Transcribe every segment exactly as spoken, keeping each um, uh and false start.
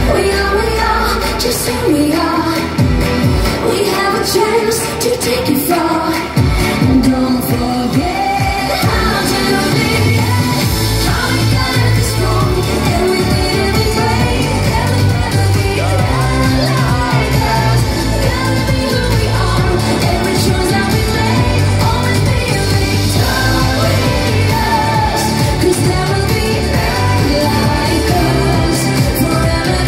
We are, we are, just who we are. We have a chance to take it far. And don't forget how to live. How we got this wrong, and we live and pray that we'll never be like us. Gotta be who we are. Every choice that we make, always be victorious. 'Cause there will be none like us. Forever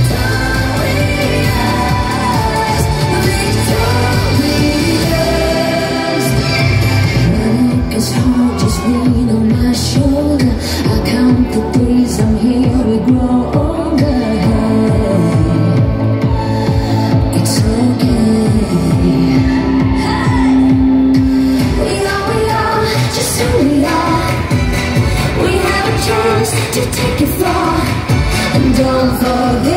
victorious, victorious. When it gets hard, just lean on my shoulder. I count the days I'm here, we grow older. It's okay. We are, we are, just who we are. We have a chance to take it far. And don't forget